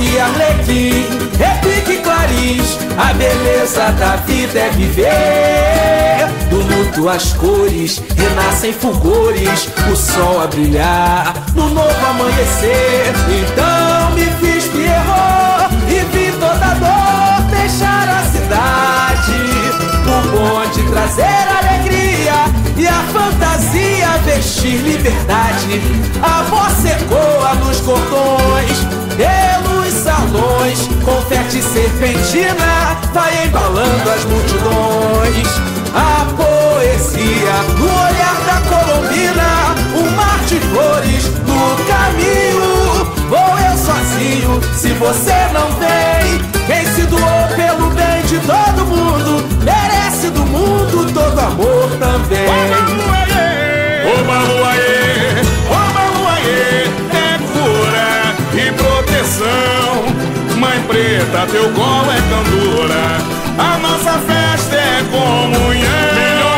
Chove arlequim, repique clarins, a beleza da vida é viver. Do luto as cores, renascem fulgores, o sol a brilhar no novo amanhecer. Então me fiz Pierrot e vi toda a dor deixar a cidade. O bonde trazer alegria e a fantasia vestir liberdade. A voz ecoa nos cordões, pelos salões, confete serpentina vai embalando as multidões. A poesia no olhar da colombina, um mar de flores no caminho. Vou eu sozinho, se você não vem. Quem se doou pelo bem de todo mundo merece do mundo todo amor também. Oba Luaê, Oba Luaê, é cura e proteção. Mãe preta, teu colo é candura, a nossa festa é comunhão.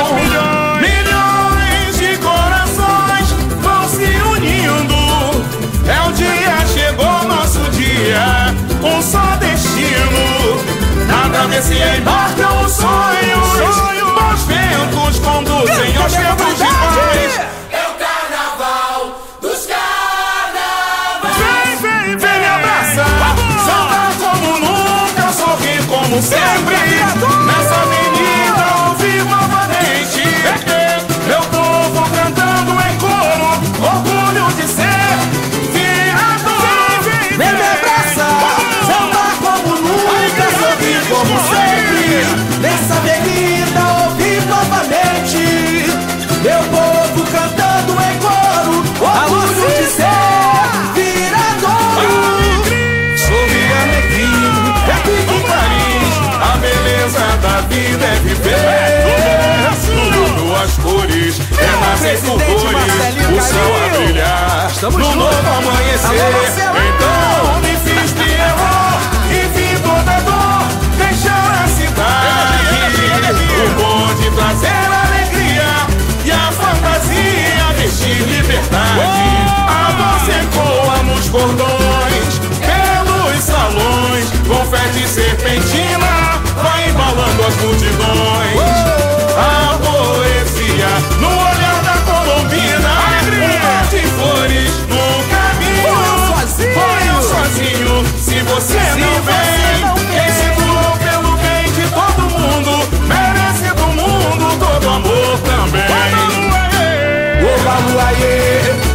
Milhões de corações vão se unindo. É o dia, chegou nosso dia, um só destino. Na travessia embarcam os sonhos, bons ventos conduzem aos tempos de paz. É o carnaval dos carnavais. Vem me abraçar, saltar como nunca, sorrir como sempre. Nessa avenida ouvir novamente meu povo cantando em coro, orgulho de ser viador. Vem me abraçar, saltar como nunca, sorrir como sempre. Nessa avenida ouvir novamente meu povo cantando em coro, orgulho de ser viradouro. Sorri alegria, repique clarins, a beleza da vida é viver. Tudo as cores, renascem fulgores, o céu a brilhar no novo amanhecer. Então me fiz Pierrot e vi toda a dor deixar a cidade. O bonde trazer alegria e a fantasia vestir liberdade. A voz ecoa nos cordões, pelos salões, confete serpentina vai embalando as multidões. A poesia no olhar da colombina, um mar de flores no caminho. Foi eu sozinho, se você não vem. Quem se doou pelo bem de todo mundo merece do mundo todo amor também. Oba Luaê,